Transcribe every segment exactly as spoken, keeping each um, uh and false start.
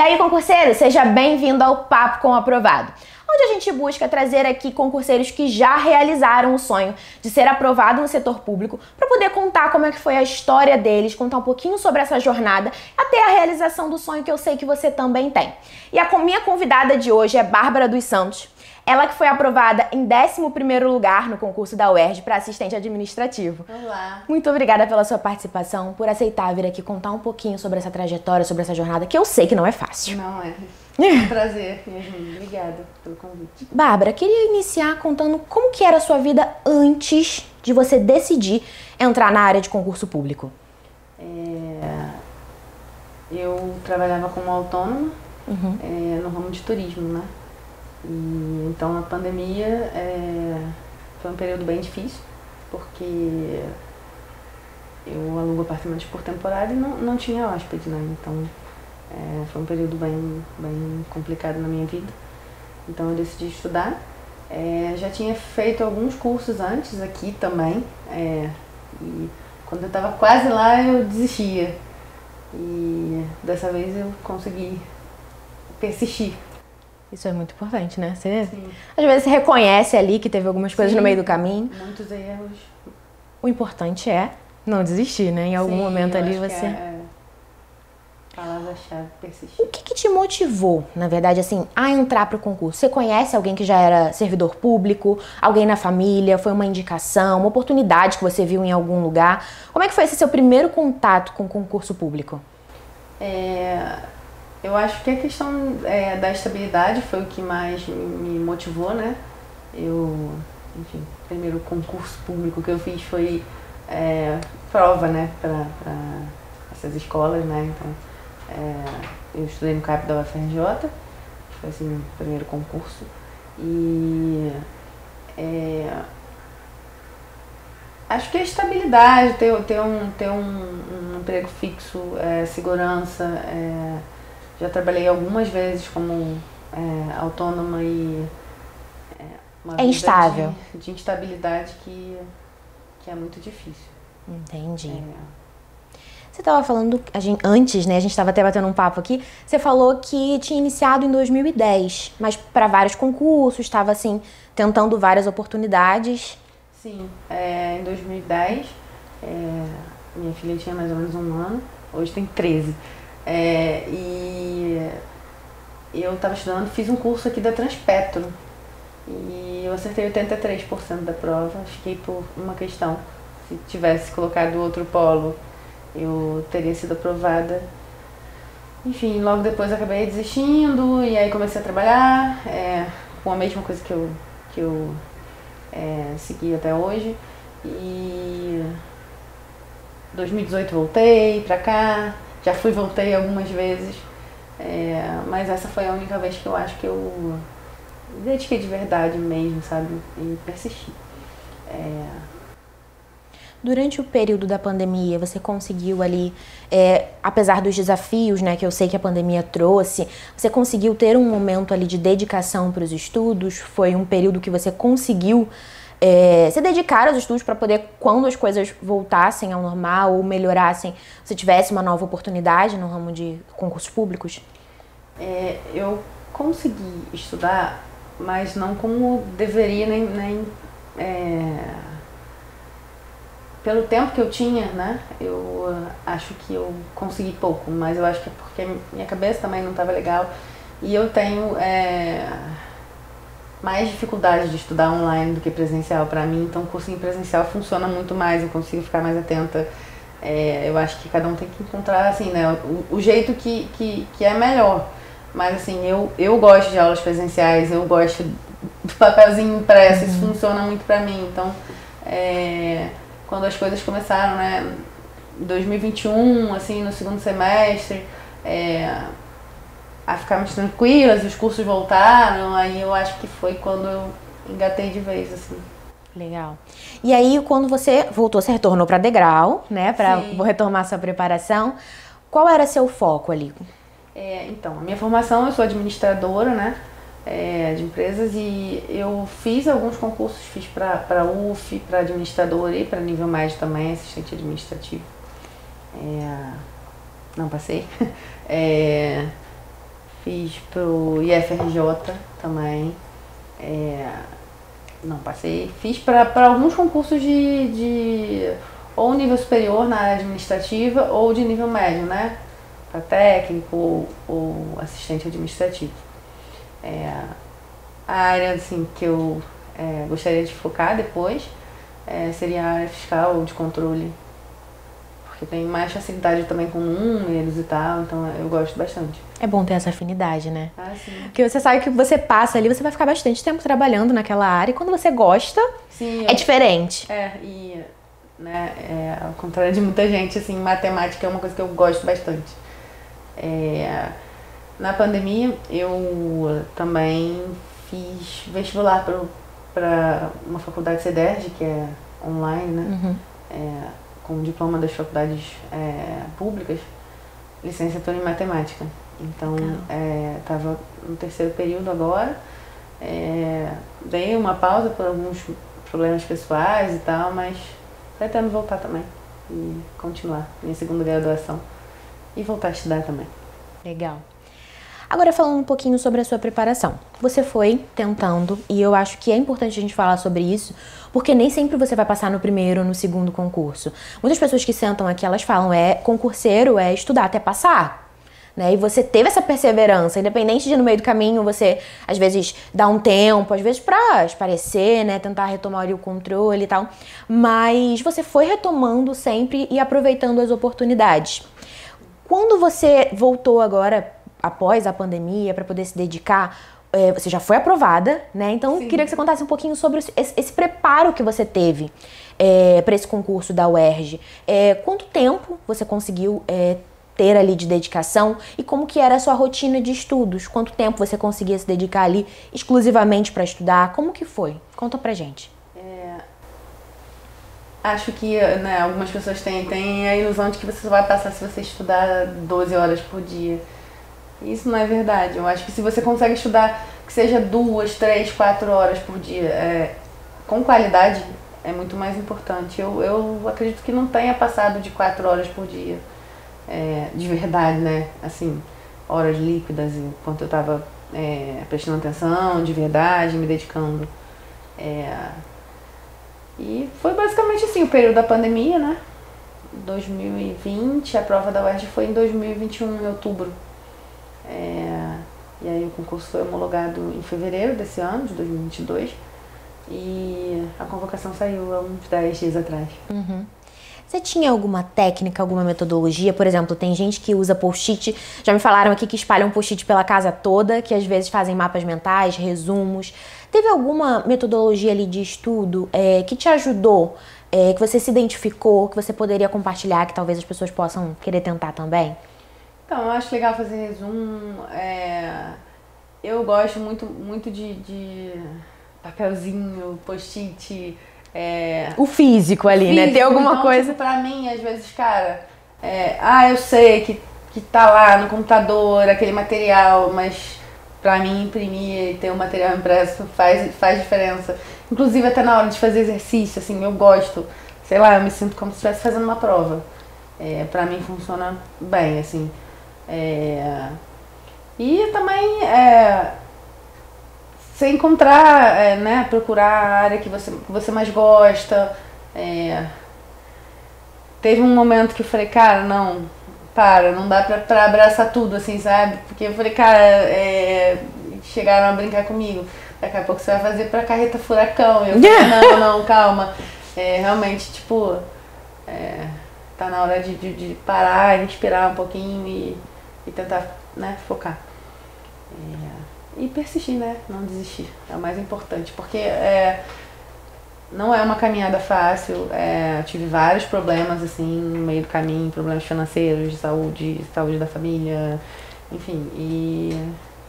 aí, concurseiro, seja bem-vindo ao Papo com o Aprovado, onde a gente busca trazer aqui concurseiros que já realizaram o sonho de ser aprovado no setor público para poder contar como é que foi a história deles, contar um pouquinho sobre essa jornada até a realização do sonho que eu sei que você também tem. E a minha convidada de hoje é Bárbara dos Santos. Ela que foi aprovada em décimo primeiro lugar no concurso da U E R J para assistente administrativo. Olá. Muito obrigada pela sua participação, por aceitar vir aqui contar um pouquinho sobre essa trajetória, sobre essa jornada, que eu sei que não é fácil. Não é. É um prazer, Yasmin. Obrigada pelo convite. Bárbara, queria iniciar contando como que era a sua vida antes de você decidir entrar na área de concurso público. É, eu trabalhava como autônoma Uhum. é, no ramo de turismo, né? E, então a pandemia é, foi um período bem difícil, porque eu alugo apartamentos por temporada e não, não tinha hóspede, né? Então é, foi um período bem, bem complicado na minha vida. Então eu decidi estudar. É, já tinha feito alguns cursos antes aqui também, é, e quando eu estava quase lá eu desistia. E dessa vez eu consegui persistir. Isso é muito importante, né? Você, Sim. às vezes, você reconhece ali que teve algumas coisas Sim, no meio do caminho. Muitos erros. O importante é não desistir, né? Em algum Sim, momento eu ali acho que você... É, é, palavra-chave, persistir. O que que te motivou, na verdade, assim, a entrar para o concurso? Você conhece alguém que já era servidor público? Alguém na família? Foi uma indicação? Uma oportunidade que você viu em algum lugar? Como é que foi esse seu primeiro contato com o concurso público? É, eu acho que a questão é, da estabilidade foi o que mais me motivou, né? Eu, enfim, o primeiro concurso público que eu fiz foi é, prova, né, para essas escolas, né? Então, é, eu estudei no CAP da U F R J, foi assim, meu primeiro concurso. E é, acho que a estabilidade, ter, ter, um, ter um, um emprego fixo, é, segurança. É, já trabalhei algumas vezes como é, autônoma e é, uma É instável. De, de instabilidade que, que é muito difícil. Entendi. É. Você estava falando, a gente, antes, né, a gente estava até batendo um papo aqui, você falou que tinha iniciado em dois mil e dez, mas para vários concursos, estava assim, tentando várias oportunidades. Sim, é, em dois mil e dez, é, minha filha tinha mais ou menos um ano, hoje tem treze. É, e eu estava estudando, fiz um curso aqui da Transpetro e eu acertei oitenta e três por cento da prova, fiquei por uma questão. Se tivesse colocado outro polo, eu teria sido aprovada. Enfim, logo depois acabei desistindo e aí comecei a trabalhar é, com a mesma coisa que eu, que eu é, segui até hoje. E em dois mil e dezoito voltei pra cá, já fui e voltei algumas vezes, é, mas essa foi a única vez que eu acho que eu dediquei de verdade mesmo, sabe, e persisti. É, Durante o período da pandemia, você conseguiu ali, é, apesar dos desafios, né, que eu sei que a pandemia trouxe, você conseguiu ter um momento ali de dedicação para os estudos? Foi um período que você conseguiu é, se dedicar aos estudos para poder, quando as coisas voltassem ao normal ou melhorassem, você tivesse uma nova oportunidade no ramo de concursos públicos? é, eu consegui estudar, mas não como deveria, nem... nem é, pelo tempo que eu tinha, né, eu uh, acho que eu consegui pouco, mas eu acho que é porque minha cabeça também não estava legal e eu tenho é, mais dificuldade de estudar online do que presencial para mim, então o cursinho presencial funciona muito mais, eu consigo ficar mais atenta. É, eu acho que cada um tem que encontrar assim, né, o, o jeito que, que, que é melhor, mas assim, eu, eu gosto de aulas presenciais, eu gosto do papelzinho impresso, isso funciona muito para mim, então é, quando as coisas começaram, né, em dois mil e vinte e um, assim, no segundo semestre, é, a ficar mais tranquilas, os cursos voltaram, aí eu acho que foi quando eu engatei de vez, assim. Legal. E aí, quando você voltou, você retornou para Degrau, né, para retomar sua preparação, qual era seu foco ali? É, então, a minha formação, eu sou administradora, né, É, de empresas e eu fiz alguns concursos, fiz para U F, para administrador e para nível médio também, assistente administrativo. É, não passei. É, fiz pro I F R J também, é, não passei. Fiz para alguns concursos de, de ou nível superior na área administrativa ou de nível médio, né? Para técnico ou, ou assistente administrativo. É, a área assim, que eu é, gostaria de focar depois é, seria a área fiscal ou de controle, porque tem mais facilidade também com números e tal, então eu gosto bastante. É bom ter essa afinidade, né? Ah, sim. Porque você sabe que você passa ali, você vai ficar bastante tempo trabalhando naquela área e quando você gosta, sim, é eu, diferente. É, e né, é, ao contrário de muita gente, assim, matemática é uma coisa que eu gosto bastante. É, na pandemia eu também fiz vestibular para uma faculdade CEDERJ, que é online, né? Uhum. É, com diploma das faculdades é, públicas, licenciatura em matemática. Então, estava é, no terceiro período agora, é, dei uma pausa por alguns problemas pessoais e tal, mas pretendo voltar também e continuar minha segunda graduação e voltar a estudar também. Legal. Agora falando um pouquinho sobre a sua preparação. Você foi tentando, e eu acho que é importante a gente falar sobre isso, porque nem sempre você vai passar no primeiro ou no segundo concurso. Muitas pessoas que sentam aqui, elas falam, é concurseiro, é estudar até passar. Né? E você teve essa perseverança, independente de no meio do caminho você, às vezes, dar um tempo, às vezes pra esparecer, né? Tentar retomar ali o controle e tal. Mas você foi retomando sempre e aproveitando as oportunidades. Quando você voltou agora, após a pandemia, para poder se dedicar, é, você já foi aprovada, né? Então, Sim. Queria que você contasse um pouquinho sobre esse, esse preparo que você teve é, para esse concurso da U E R J. É, quanto tempo você conseguiu é, ter ali de dedicação e como que era a sua rotina de estudos? Quanto tempo você conseguia se dedicar ali exclusivamente para estudar? Como que foi? Conta pra gente. É, acho que né, algumas pessoas têm, têm a ilusão de que você só vai passar se você estudar doze horas por dia. Isso não é verdade. Eu acho que se você consegue estudar que seja duas, três, quatro horas por dia, é, com qualidade, é muito mais importante. Eu, eu acredito que não tenha passado de quatro horas por dia, é, de verdade, né? Assim, horas líquidas, enquanto eu estava é, prestando atenção, de verdade, me dedicando. É, e foi basicamente assim, o período da pandemia, né? dois mil e vinte, a prova da U E R J foi em dois mil e vinte e um, em outubro. É, e aí o concurso foi homologado em fevereiro desse ano, de dois mil e vinte e dois, e a convocação saiu há uns dez dias atrás. Uhum. Você tinha alguma técnica, alguma metodologia? Por exemplo, tem gente que usa post-it, já me falaram aqui que espalham post-it pela casa toda, que às vezes fazem mapas mentais, resumos. Teve alguma metodologia ali de estudo é, que te ajudou, é, que você se identificou, que você poderia compartilhar, que talvez as pessoas possam querer tentar também? Então, eu acho legal fazer resumo. É, eu gosto muito, muito de, de papelzinho, post-it. É, o físico ali, físico, né? Tem alguma então, coisa. Tipo, pra mim, às vezes, cara, é, ah, eu sei que, que tá lá no computador aquele material, mas pra mim imprimir e ter o material impresso faz, faz diferença. Inclusive até na hora de fazer exercício, assim, eu gosto, sei lá, eu me sinto como se estivesse fazendo uma prova. É, pra mim funciona bem, assim. É, e também é, você encontrar, é, né, procurar a área que você, que você mais gosta. É, teve um momento que eu falei, cara, não, para, não dá pra, pra abraçar tudo, assim, sabe? Porque eu falei, cara, é, chegaram a brincar comigo, daqui a pouco você vai fazer pra carreta furacão. Eu falei, não, não, calma. É, realmente, tipo, é, tá na hora de, de, de parar, respirar um pouquinho e, e tentar, né, focar. É, e persistir, né? Não desistir. É o mais importante. Porque é, não é uma caminhada fácil. É, tive vários problemas, assim, no meio do caminho. Problemas financeiros, de saúde, saúde da família. Enfim, e...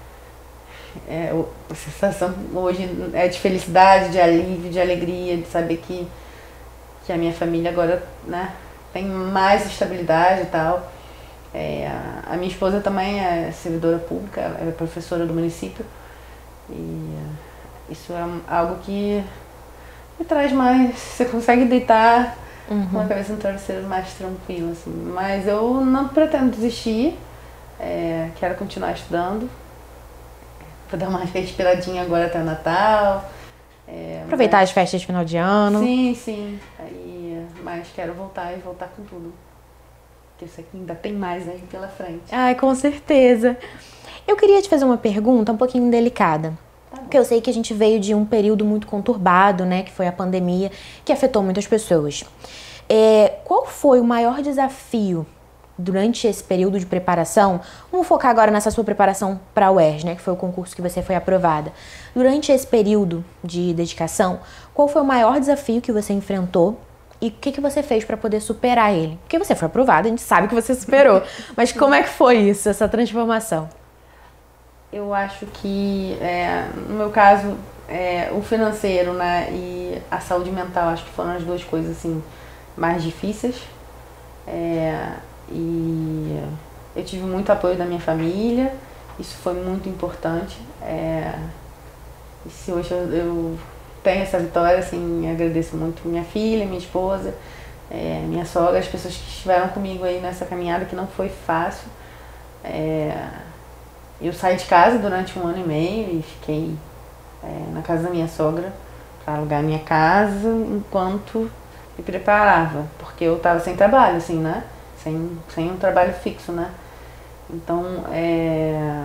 É, a sensação hoje é de felicidade, de alívio, de alegria, de saber que, que a minha família agora, né, tem mais estabilidade e tal. É, a minha esposa também é servidora pública, ela é professora do município, e isso é algo que me traz mais, você consegue deitar uhum. com a cabeça no travesseiro mais tranquilo, assim. Mas eu não pretendo desistir, É, quero continuar estudando. Vou dar uma respiradinha agora até o Natal. É, Aproveitar mas... as festas de final de ano. Sim, sim. Aí, mas quero voltar e voltar com tudo. Porque isso aqui ainda tem mais aí pela frente. Ai, com certeza. Eu queria te fazer uma pergunta um pouquinho delicada. Tá, porque eu sei que a gente veio de um período muito conturbado, né? Que foi a pandemia, que afetou muitas pessoas. É, qual foi o maior desafio durante esse período de preparação? Vamos focar agora nessa sua preparação para a U E R J, né? Que foi o concurso que você foi aprovada. Durante esse período de dedicação, qual foi o maior desafio que você enfrentou? E o que, que você fez para poder superar ele? Porque você foi aprovada, a gente sabe que você superou. Mas como é que foi isso, essa transformação? Eu acho que, é, no meu caso, é, o financeiro, né, e a saúde mental, acho que foram as duas coisas assim, mais difíceis. É, e eu tive muito apoio da minha família, isso foi muito importante. É, e se hoje eu, eu tenho essa vitória, assim, agradeço muito minha filha, minha esposa, é, minha sogra, as pessoas que estiveram comigo aí nessa caminhada, que não foi fácil. É, eu saí de casa durante um ano e meio e fiquei é, na casa da minha sogra para alugar minha casa enquanto me preparava, porque eu estava sem trabalho, assim, né? Sem, sem um trabalho fixo, né? Então, é...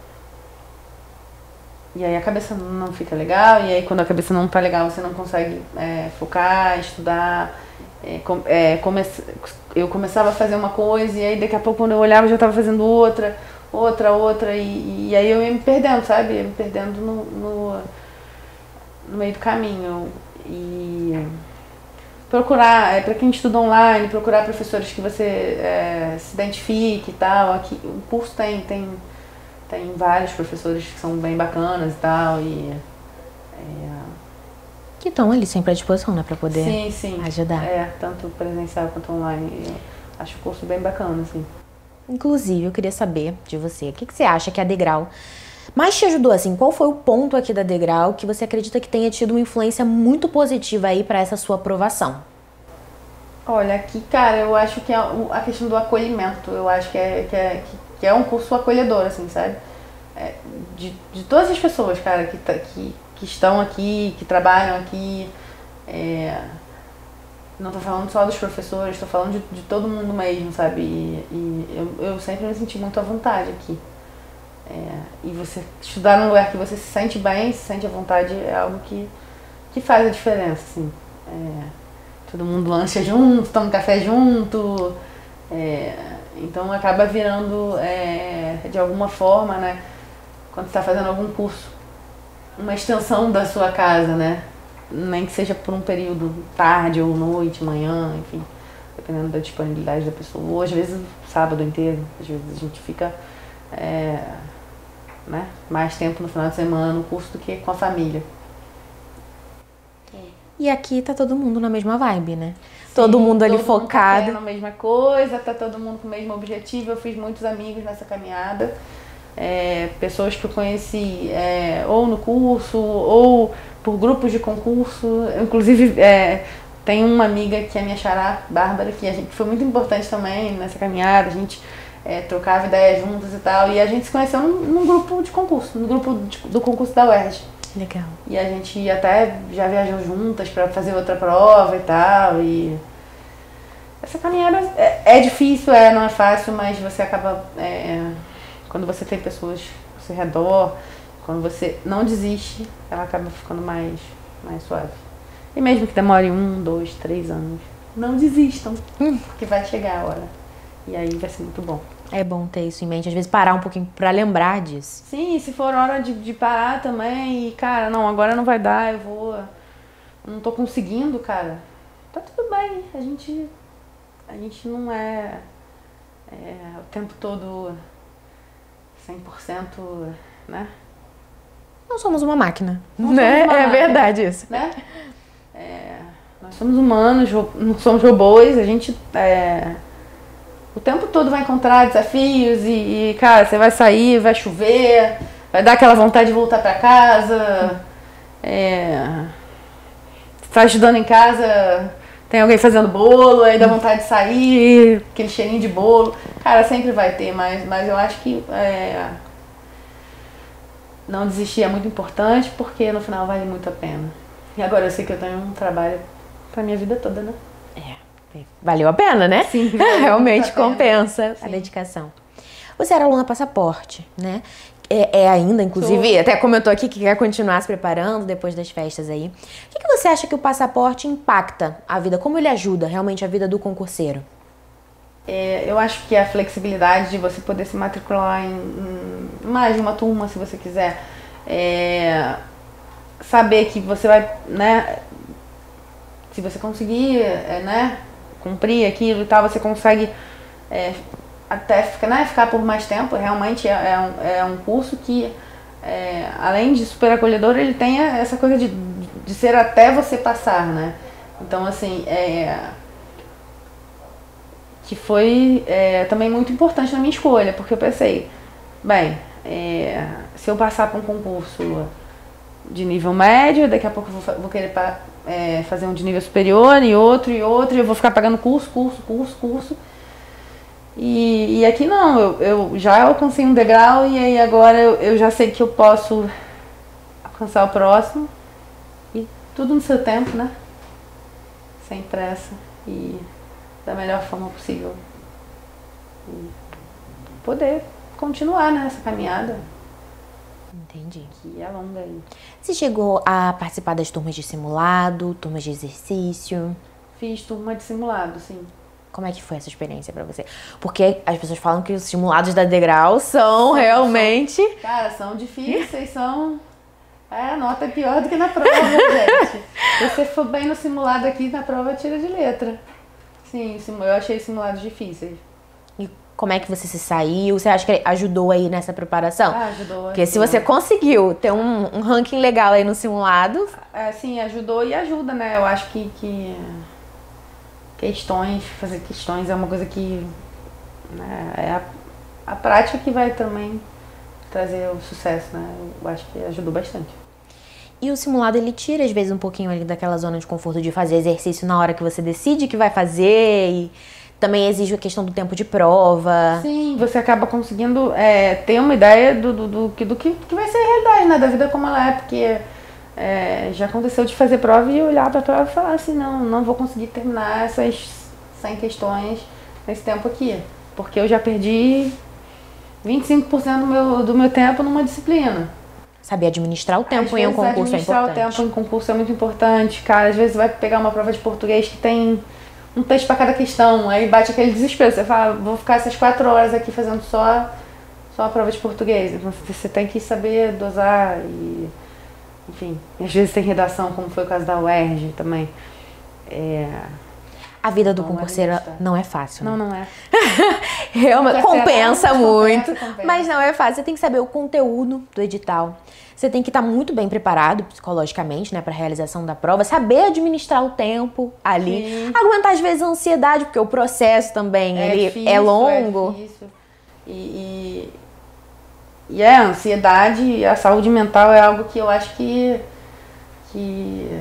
E aí a cabeça não fica legal, e aí quando a cabeça não tá legal, você não consegue é, focar, estudar. É, com, é, come... Eu começava a fazer uma coisa, e aí daqui a pouco quando eu olhava eu já estava fazendo outra, outra, outra, e, e aí eu ia me perdendo, sabe? Ia me perdendo no, no, no meio do caminho. E... procurar, é, para quem estuda online, procurar professores que você é, se identifique e tal. Aqui, o curso tem, tem, tem vários professores que são bem bacanas e tal. E, é, que estão ali sempre à disposição, né, para poder sim, sim, ajudar. É, tanto presencial quanto online. Eu acho o curso bem bacana, assim. Inclusive, eu queria saber de você, o que, que você acha que a Degrau mais te ajudou, assim? Qual foi o ponto aqui da Degrau que você acredita que tenha tido uma influência muito positiva aí para essa sua aprovação? Olha, aqui, cara, eu acho que é a questão do acolhimento, eu acho que é, que é, que é um curso acolhedor, assim, sabe? É, de, de todas as pessoas, cara, que, que, que estão aqui, que trabalham aqui, é, não tô falando só dos professores, tô falando de, de todo mundo mesmo, sabe? E, e eu, eu sempre me senti muito à vontade aqui. É, e você estudar num lugar que você se sente bem, se sente à vontade, é algo que, que faz a diferença, assim. É, todo mundo lancha junto, toma café junto, é, então acaba virando, é, de alguma forma, né, quando você está fazendo algum curso, uma extensão da sua casa, né, nem que seja por um período, tarde ou noite, manhã, enfim, dependendo da disponibilidade da pessoa, ou às vezes sábado inteiro, às vezes a gente fica... É, né, mais tempo no final de semana no curso do que com a família. E aqui tá todo mundo na mesma vibe, né? Sim, todo mundo ali todo focado. Mundo na mesma coisa, tá todo mundo com o mesmo objetivo. Eu fiz muitos amigos nessa caminhada. É, pessoas que eu conheci é, ou no curso ou por grupos de concurso. Inclusive, é, tem uma amiga que é minha xará, Bárbara, que a gente foi muito importante também nessa caminhada. A gente É, trocava ideias juntas e tal, e a gente se conheceu num, num grupo de concurso, no grupo de, do concurso da U E R J. Legal. E a gente até já viajou juntas para fazer outra prova e tal, e essa caminhada é, é difícil, é, não é fácil, mas você acaba, é, quando você tem pessoas ao seu redor, quando você não desiste, ela acaba ficando mais, mais suave. E mesmo que demore um, dois, três anos, não desistam, hum. porque vai chegar a hora. E aí vai ser muito bom. É bom ter isso em mente, às vezes parar um pouquinho pra lembrar disso. Sim, se for hora de, de parar também, e cara, não, agora não vai dar, eu vou, não tô conseguindo, cara, tá tudo bem, a gente, a gente não é, é o tempo todo cem por cento, né? Não somos uma máquina, não né? Somos uma é máquina, verdade isso. Né? É, nós somos humanos, não somos robôs, a gente... É, o tempo todo vai encontrar desafios e, e, cara, você vai sair, vai chover, vai dar aquela vontade de voltar pra casa. É, você tá estudando em casa, tem alguém fazendo bolo, aí dá vontade de sair, aquele cheirinho de bolo. Cara, sempre vai ter, mas, mas eu acho que é, não desistir é muito importante, porque no final vale muito a pena. E agora eu sei que eu tenho um trabalho pra minha vida toda, né? É, valeu a pena, né? Sim, realmente compensa Sim. a dedicação. Você era aluna passaporte, né? É, é ainda, inclusive, Sou. até comentou aqui que quer continuar se preparando depois das festas aí. O que, que você acha que o passaporte impacta a vida? Como ele ajuda realmente a vida do concurseiro? É, eu acho que a flexibilidade de você poder se matricular em, em mais de uma turma, se você quiser. É, saber que você vai, né, se você conseguir, é, né, cumprir aquilo e tal, você consegue é, até ficar, né, ficar por mais tempo. Realmente é, é, um, é um curso que, é, além de super acolhedor, ele tem essa coisa de, de ser até você passar, né? Então, assim, é, que foi é, também muito importante na minha escolha, porque eu pensei, bem, é, se eu passar para um concurso de nível médio, daqui a pouco eu vou, vou querer pra, é, fazer um de nível superior, e outro, e outro, e eu vou ficar pagando curso, curso, curso, curso. E, e aqui não, eu, eu já alcancei um degrau, e aí agora eu, eu já sei que eu posso alcançar o próximo, e tudo no seu tempo, né? Sem pressa, e da melhor forma possível. E poder continuar nessa caminhada. Entendi. Que é longa aí. Você chegou a participar das turmas de simulado, turmas de exercício? Fiz turma de simulado, sim. Como é que foi essa experiência pra você? Porque as pessoas falam que os simulados da Degrau são, são realmente... São, cara, são difíceis, são... É, a nota é pior do que na prova, gente. Se você for bem no simulado aqui, na prova tira de letra. Sim, eu achei simulados difíceis. E como é que você se saiu? Você acha que ajudou aí nessa preparação? Ah, ajudou. Porque ajudou. se você conseguiu ter um, um ranking legal aí no simulado... É, sim, ajudou e ajuda, né? Eu acho que, que questões, fazer questões é uma coisa que... Né, é a, a prática que vai também trazer o sucesso, né? Eu acho que ajudou bastante. E o simulado, ele tira, às vezes, um pouquinho ali daquela zona de conforto de fazer exercício na hora que você decide que vai fazer, e também exige a questão do tempo de prova. Sim, você acaba conseguindo é, ter uma ideia do, do, do, do, do que, que vai ser a realidade, né, da vida como ela é, porque é, já aconteceu de fazer prova e olhar para a prova e falar assim, não, não vou conseguir terminar essas cem questões nesse tempo aqui, porque eu já perdi vinte e cinco por cento do meu, do meu tempo numa disciplina. Saber administrar o tempo em um concurso é importante. Administrar o tempo em concurso é muito importante, cara. Às vezes você vai pegar uma prova de português que tem um texto para cada questão, aí bate aquele desespero. Você fala, vou ficar essas quatro horas aqui fazendo só, só a prova de português. Então você tem que saber dosar e, enfim. Às vezes tem redação, como foi o caso da U E R J também. É... A vida do não concurseiro é não é fácil, né? Não, não é. Realmente compensa muito, compensa, compensa. Mas não é fácil. Você tem que saber o conteúdo do edital. Você tem que estar muito bem preparado psicologicamente, né, para a realização da prova. Saber administrar o tempo ali. Sim. Aguentar, às vezes, a ansiedade, porque o processo também é, ele difícil, é longo. É difícil. E, e, e é, a ansiedade e a saúde mental é algo que eu acho que... que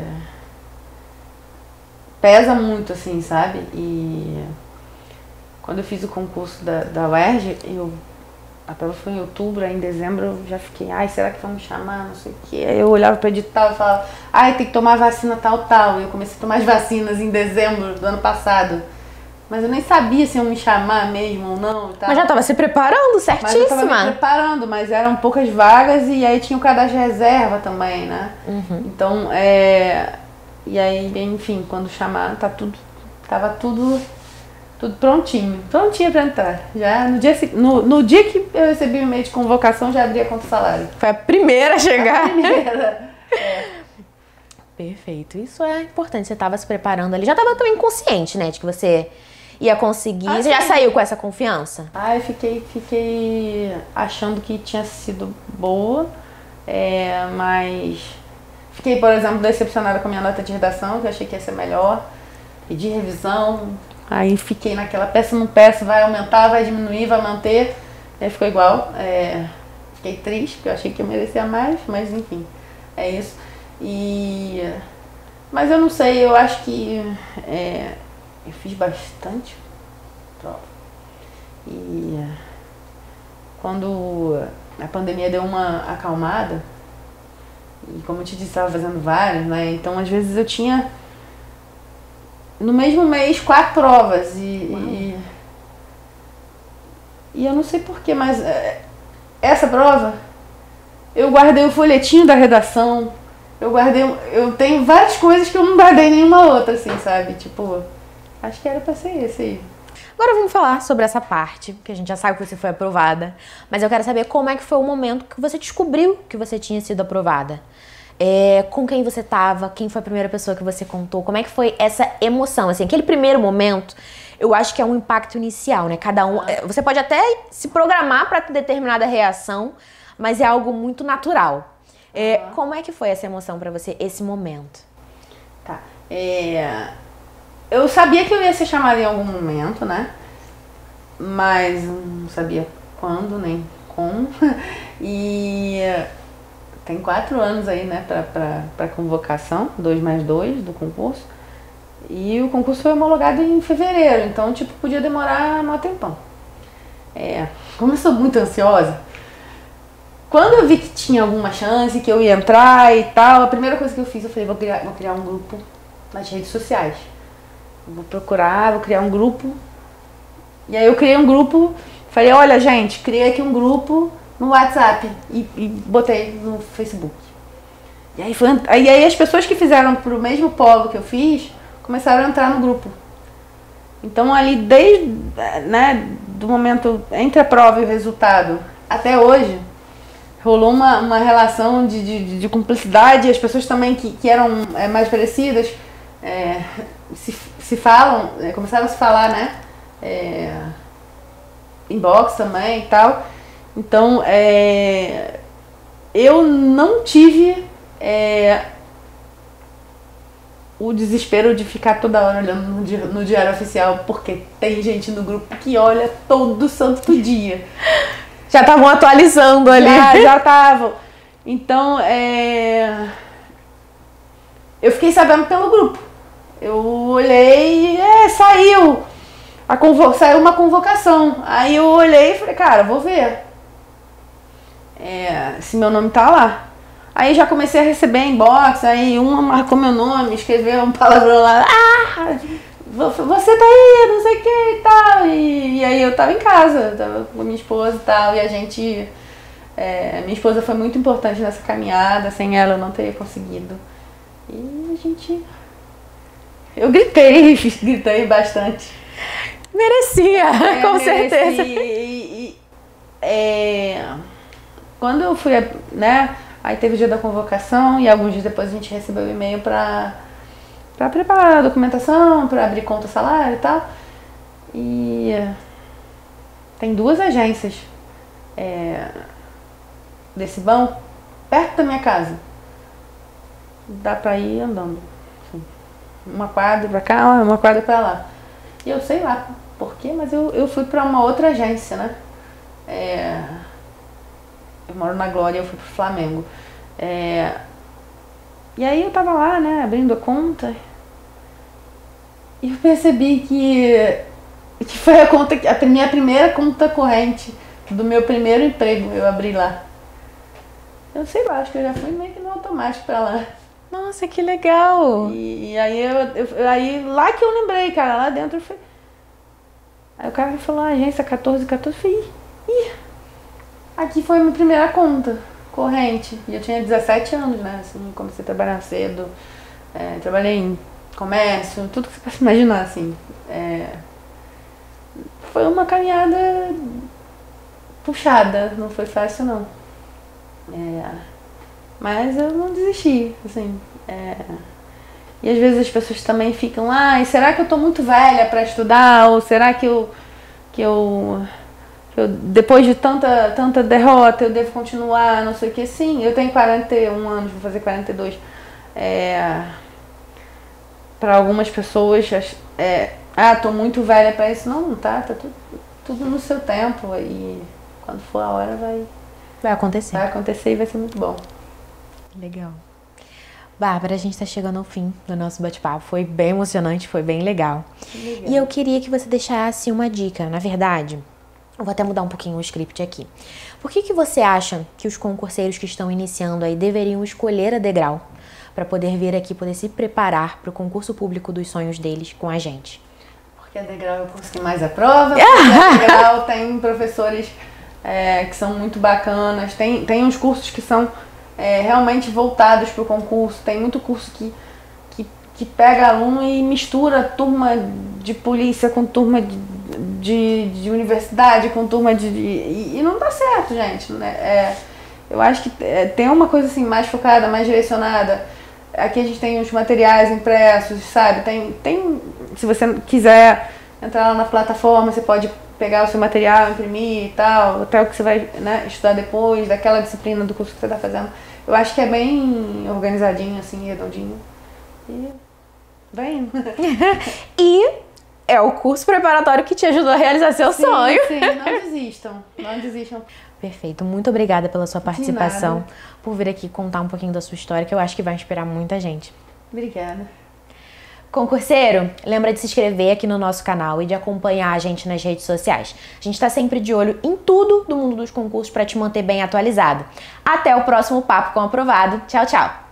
pesa muito, assim, sabe? E quando eu fiz o concurso da, da U E R J, eu, a prova foi em outubro, aí em dezembro eu já fiquei, ai, será que vão me chamar, não sei o quê. Aí eu olhava para o edital e falava, ai, tem que tomar vacina tal, tal. E eu comecei a tomar as vacinas em dezembro do ano passado. Mas eu nem sabia se iam me chamar mesmo ou não. E tal. Mas já estava se preparando, certíssima. Mas eu estava me preparando, mas eram poucas vagas e aí tinha o cadastro de reserva também, né? Uhum. Então, é... E aí, enfim, quando chamaram, tá tudo, tava tudo, tudo prontinho, prontinho para entrar. Já no dia, no, no dia que eu recebi o e-mail de convocação, já abri a conta salário. Foi a primeira a chegar. A primeira. É. Perfeito. Isso é importante. Você estava se preparando ali. Já estava também consciente, né, de que você ia conseguir. Ah, você já saiu com essa confiança? Ah, eu fiquei, fiquei achando que tinha sido boa, é, mas... Fiquei, por exemplo, decepcionada com a minha nota de redação, que eu achei que ia ser melhor. Pedi revisão, aí fiquei naquela peça, não peço, vai aumentar, vai diminuir, vai manter. Aí ficou igual. É, fiquei triste, porque eu achei que eu merecia mais, mas enfim, é isso. E, Mas eu não sei, eu acho que é, eu fiz bastante prova. E quando a pandemia deu uma acalmada, e como eu te disse, estava fazendo várias, né? Então às vezes eu tinha no mesmo mês quatro provas e, e, e eu não sei porquê, mas é, essa prova eu guardei o folhetinho da redação, eu guardei, eu tenho várias coisas que eu não guardei nenhuma outra, assim, sabe? Tipo, acho que era pra ser esse aí. Agora vamos falar sobre essa parte, que a gente já sabe que você foi aprovada, mas eu quero saber como é que foi o momento que você descobriu que você tinha sido aprovada. É, com quem você tava, quem foi a primeira pessoa que você contou, como é que foi essa emoção, assim, aquele primeiro momento, eu acho que é um impacto inicial, né, cada um, você pode até se programar para determinada reação, mas é algo muito natural. É, uhum. Como é que foi essa emoção para você, esse momento? Tá, é... eu sabia que eu ia ser chamada em algum momento, né, mas não sabia quando, nem como, e... tem quatro anos aí, né, pra, pra, pra convocação, dois mais dois do concurso. E o concurso foi homologado em fevereiro, então, tipo, podia demorar um tempão. É, como eu sou muito ansiosa, quando eu vi que tinha alguma chance, que eu ia entrar e tal, a primeira coisa que eu fiz, eu falei, vou criar, vou criar um grupo nas redes sociais. Vou procurar, vou criar um grupo. E aí eu criei um grupo, falei, olha, gente, criei aqui um grupo no WhatsApp e, e botei no Facebook. E aí, foi, aí, aí as pessoas que fizeram pro mesmo polo que eu fiz, começaram a entrar no grupo. Então ali, desde, né, do momento entre a prova e o resultado até hoje, rolou uma, uma relação de, de, de cumplicidade. As pessoas também que, que eram é, mais parecidas é, se, se falam, é, começaram a se falar, né, é, inbox também e tal. Então, é, eu não tive é, o desespero de ficar toda hora olhando no, di no diário oficial, porque tem gente no grupo que olha todo santo dia. Já estavam atualizando ali. Já, já estavam. Então, é, eu fiquei sabendo pelo grupo. Eu olhei e é, saiu, a convo saiu uma convocação. Aí eu olhei e falei, cara, vou ver. É, se meu nome tá lá. Aí já comecei a receber inbox, aí uma marcou meu nome, escreveu um palavrão lá, ah, você tá aí, não sei o que e tal. E, e aí eu tava em casa, tava com minha esposa e tal, e a gente, é, minha esposa foi muito importante nessa caminhada, sem ela eu não teria conseguido. E a gente, eu gritei, gritei bastante. Merecia, é, com mereci, certeza. E, e, é, quando eu fui, né, aí teve o dia da convocação e alguns dias depois a gente recebeu o e-mail para para preparar a documentação, para abrir conta salário e tal. E tem duas agências é, desse banco perto da minha casa. Dá para ir andando. Assim, uma quadra para cá, uma quadra para lá. E eu sei lá por quê, mas eu, eu fui para uma outra agência, né? É, eu moro na Glória, eu fui pro Flamengo. É, e aí eu tava lá, né, abrindo a conta. E eu percebi que, que foi a conta, a minha primeira conta corrente do meu primeiro emprego, eu abri lá. Eu sei lá, acho que eu já fui meio que no automático pra lá. Nossa, que legal! E, e aí, eu, eu, aí lá que eu lembrei, cara, lá dentro eu fui. Aí o cara falou, ah, agência quatorze, quatorze, eu falei, ih, aqui foi a minha primeira conta corrente. E eu tinha dezessete anos, né, assim, comecei a trabalhar cedo, é, trabalhei em comércio, tudo que você possa imaginar, assim. É, foi uma caminhada puxada, não foi fácil, não. É, mas eu não desisti, assim. É, e às vezes as pessoas também ficam, ai, ah, será que eu tô muito velha para estudar? Ou será que eu, que eu, que eu depois de tanta, tanta derrota eu devo continuar, não sei o que? Sim, eu tenho quarenta e um anos, vou fazer quarenta e dois. É, para algumas pessoas, é, ah, tô muito velha para isso. Não, não tá, tá tudo, tudo no seu tempo. E quando for a hora vai, vai acontecer. Vai acontecer e vai ser muito bom. Legal. Bárbara, a gente tá chegando ao fim do nosso bate-papo. Foi bem emocionante, foi bem legal. legal. E eu queria que você deixasse uma dica. Na verdade, eu vou até mudar um pouquinho o script aqui. Por que que você acha que os concurseiros que estão iniciando aí deveriam escolher a Degrau para poder vir aqui, poder se preparar para o concurso público dos sonhos deles com a gente? Porque a Degrau é o curso que mais aprova, porque a Degrau tem professores é, que são muito bacanas, tem, tem uns cursos que são é, realmente voltados para o concurso, tem muito curso que, que, que pega aluno e mistura turma de polícia com turma de, de, de universidade, com turma de... de e, e não dá certo, gente, né? É, eu acho que é, tem uma coisa assim mais focada, mais direcionada. Aqui a gente tem os materiais impressos, sabe? Tem, tem, se você quiser entrar lá na plataforma, você pode pegar o seu material, imprimir e tal, até o que você vai, né, estudar depois, daquela disciplina do curso que você está fazendo. Eu acho que é bem organizadinho, assim, redondinho. E vem. E é o curso preparatório que te ajudou a realizar seu sim, sonho. Sim, não desistam, não desistam. Perfeito, muito obrigada pela sua participação, por vir aqui contar um pouquinho da sua história, que eu acho que vai inspirar muita gente. Obrigada. Concurseiro, lembra de se inscrever aqui no nosso canal e de acompanhar a gente nas redes sociais. A gente está sempre de olho em tudo do mundo dos concursos para te manter bem atualizado. Até o próximo Papo com Aprovado. Tchau, tchau!